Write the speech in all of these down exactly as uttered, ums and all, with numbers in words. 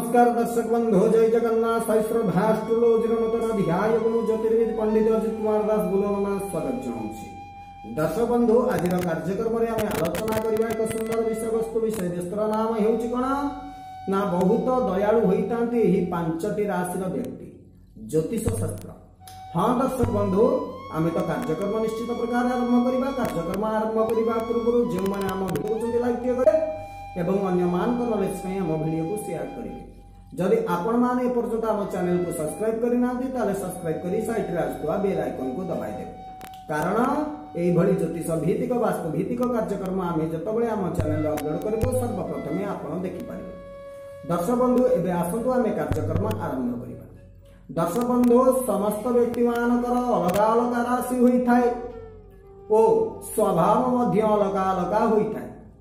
नमस्कार दर्शक बंधु, जय जगन्नाथ। श्रद्धाष्टोलोचन नूतन अध्याय गुरु ज्योतिर्विद पंडित अजित कुमार दास बोलना स्वागत जनाऊँ। दर्शक बंधु, आज कार्यक्रम में आम आलोचना करबा एक सुंदर विषय वस्तु विषय देशर नाम हेउछि कोन ना बहुत दयालु होइतांती एही पांचटी राशि व्यक्ति ज्योतिष शास्त्र। हाँ दर्शक बंधु, आम तो कार्यक्रम निश्चित प्रकार आरंभ करबा। कार्यक्रम आरंभ करबा पूर्व जो मैंने आम भिडियो लाइक करे एवं अन्य मान नॉलेज पे हम वीडियो को शेयर करेंगे। जदि आपण माने ए पर्यंत हम चैनल को सब्सक्राइब करना ताले सब्सक्राइब करी साइड रे आसुवा बेल आइकन को दबाई दे, कारण एई भली ज्योतिष भित्तिक वास्तु भित्तिक कार्यक्रम आमे जतबेले हम चैनल रे अपलोड करबो सर्वप्रथमे आपण देखि पारिबे। दर्शक बंधु, एबे आसंतु आमे कार्यक्रम आरंभ करिबा। दर्शक बंधु, समस्त व्यक्ति मानकर अलग अलग राशि होई थाए ओ स्वभाव मध्य अलग अलग होई थाए।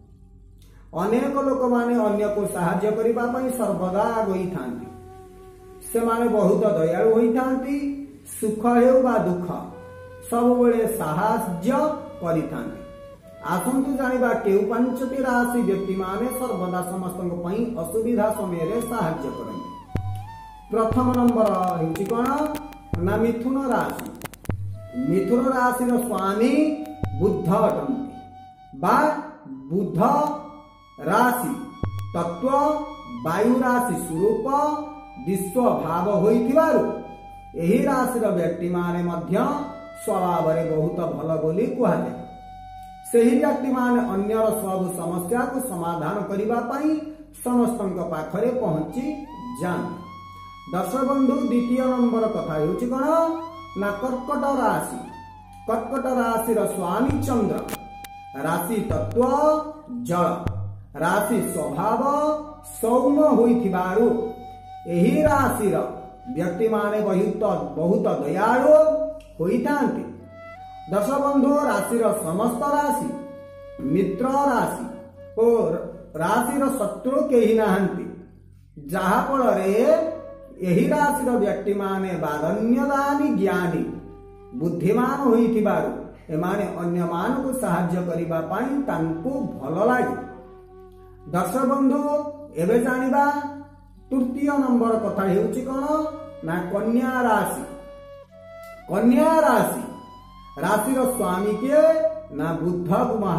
अनेक लोक माने अन्य को सहाय्य करिबा पई सर्वदा आगई थांती। से माने बहुत दयालु होई थांती। सुख हेउ बा दुख सब बेले सहाय्य करि थांती। आसंतु जानिबा केउ पंचटी राशि व्यक्ति माने सर्वदा समस्तक पई असुविधा समय रे सहाय्य करନ୍ତି। प्रथम नंबर हेउची कोन ना मिथुन राशि। मिथुन राशि रो स्वामी बुध अटंती बा बुध राशि तत्व वायु राशि स्वरूप विश्व भाव होइथिबारु एही राशि रो व्यक्ति माने मध्य स्वभाव रे बहुत भल बोली कुहा जाय। सेही व्यक्ति माने अन्य सब समस्या को समाधान करिबा पई समस्तक पाखरे पहुंची जान। दर्शक बंधु, द्वितीय नंबर कथा हेउची कोन ना कर्कट राशि। कर्कट राशि रो स्वामी चंद्र, राशि तत्व जल, राशि स्वभाव सौम्य होइथिबारु एही राशि रो व्यक्ति माने बहुत बहुत दयालु होइतांती। दर्शक बंधु, राशि रो समस्त राशि मित्र राशि ओ राशि रो शत्रु केही नाहंती, जहा फल रे एही राशि रो व्यक्ति माने बादन्यदानी ज्ञानी बुद्धिमान होइथिबारु एमाने अन्य मान को सहाय्य करिबा पई तांकु भल लागे। दर्शक बंधु, एबे जानिबा तृतीय नंबर कथा हेउची कोन ना कन्या राशि। कन्या राशि राशि रो स्वामी के ना बुध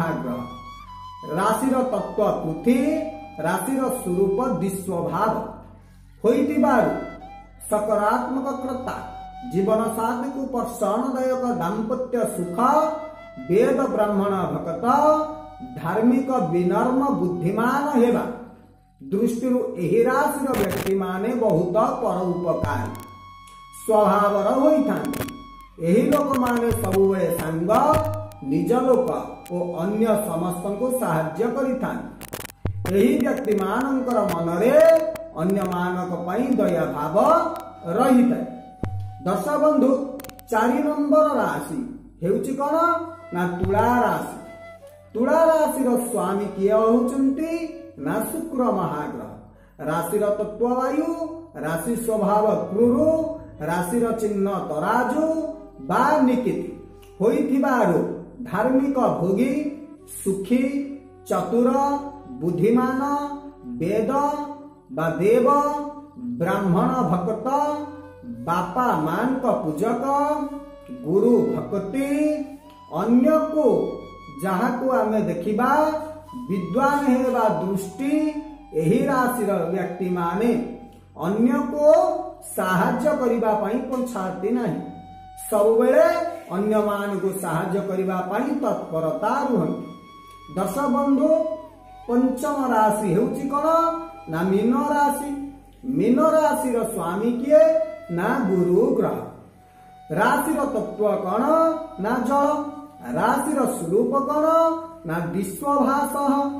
महाग्रह, राशि रो तत्व पृथ्वी, राशि रो स्वरूप विश्व भाव होइतिबारु सकारात्मक कृता जीवन साथी को प्रसन्नदायक दाम्पत्य सुख, वेद ब्राह्मण भक्त, धार्मिक विनम्र बुद्धिमान हेबा दृष्टि एही राशि रो व्यक्ति माने बहुत परोपकारी स्वभाव होई थांती। एही लोक माने सबुबेले सांग निज लोक ओ अन्य समस्त को सहाय्य करि थांती। एही व्यक्ति मानकर मनरे अन्य मानक पई दया भाव रही थाए। दर्शक बंधु, चारि नंबर राशि हेउची कोन ना तुला राशि। तुला राशि रो स्वामी किए होचंती ना शुक्र महाग्रह, राशि रो तत्व वायु, राशि स्वभाव क्रूर, राशि रो चिन्ह तराजु बा निकिति होइथिबारु धार्मिक भोगी, सुखी, चतुर, बुद्धिमान, वेद बा देव, ब्राह्मण भक्त, बापा मान का पूजक, गुरु भक्ति, अन्य को जहा को आमे देखिबा विद्वान हेबा दृष्टि एही राशि रो व्यक्ति माने अन्य को सहाय्य करिबा पई पंछाती नाही, सब बेले अन्य मान को सहाय्य करिबा पई तत्परता रुहंती। दर्शक बंधु, पंचम राशि हेउची कोन ना मीन राशि। मीन राशि रो स्वामी किए ना गुरु ग्रह, राशि रो तत्व कोन ना जल, राशि रो स्वरूप कोन ना विश्वभास,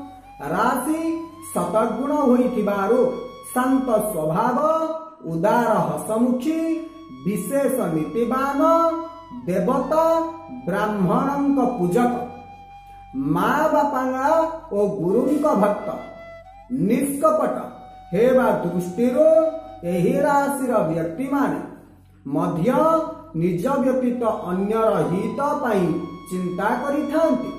राशि सतगुण होइथिबारु शांत स्वभाव, उदार हसमुखी, विशेष नीतिवान, देवता ब्राह्मणंक पूजक, माँ बापांगा ओ गुरुंक भक्त, निष्कपट हेबा दृष्टिरो एही राशि रो व्यक्ति माने मध्य निज व्यतीत अन्यर हित पई चिंता करि थांती।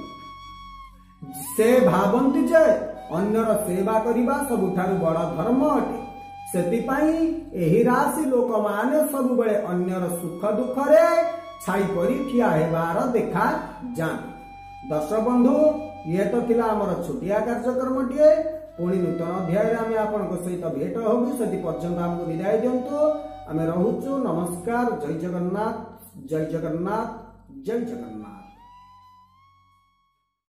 से भावंती जे अन्यर सेवा करिबा सबुठारु बड़ धर्म अटे। सेतिपाई एही राशि लोक माने सब बेले अन्यर सुख दुख रे छाई परी ठिया हेबार देखा जाती। दर्शक बंधु ये तो थिला हमर छोटिया कार्यक्रम टिए पुणी नूतन अध्याय आम आपण सहित भेट होबु से पर्यंत हमको विदाय दिंतु। आम रहुचु। नमस्कार। जय जगन्नाथ जय जगन्नाथ जय जगन्नाथ।